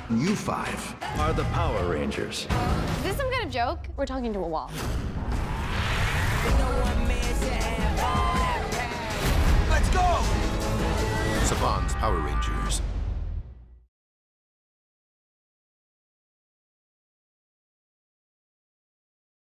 You five are the Power Rangers. Is this some kind of joke? We're talking to a wall. Let's go! Saban's Power Rangers.